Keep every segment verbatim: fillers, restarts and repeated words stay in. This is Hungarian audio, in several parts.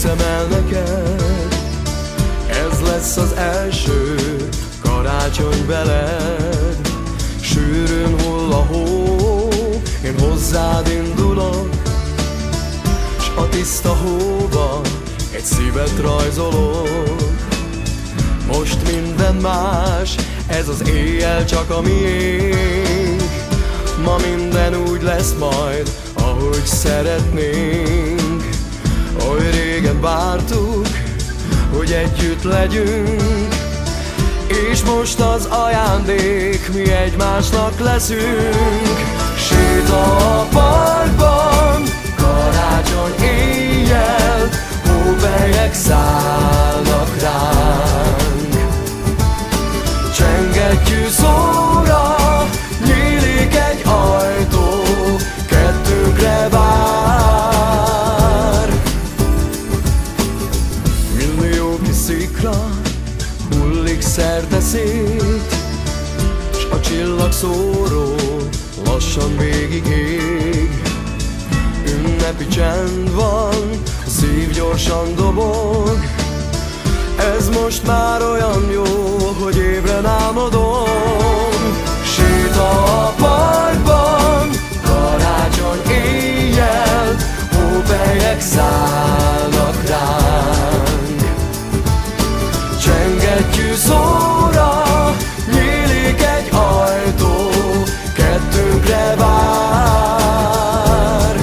hiszem el neked, ez lesz az első karácsony veled. Sűrűn hull a hó, én hozzád indulok, s a tiszta hóba egy szívet rajzolok. Most minden más, ez az éjjel csak a miénk. Ma minden úgy lesz majd, ahogy szeretnénk. Oly régen vártuk, hogy együtt legyünk, és most az ajándék, mi egymásnak leszünk. Séta a parkban, karácsony éjjel, hópelyek szállnak ránk. Csengettyű szóra, nyílik egy ajtó, kettőnkre vár. Millió kis szikra hullik szerte szét, s a csillagszóró lassan végig ég. Ünnepi csend van, a szív gyorsan dobog, ez most már olyan jó, hogy ébren álmodom. Séta a parkban, karácsony éjjel, hópelyek szállnak ránk. Csengettyű szóra, nyílik egy ajtó, kettőnkre vár.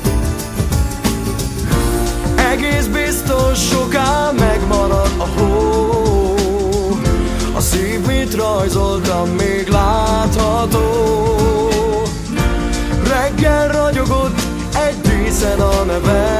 Egész biztos soká megmarad a hó, a szív, mit rajzoltam, még látható. Reggel ragyogott egy díszen a neve,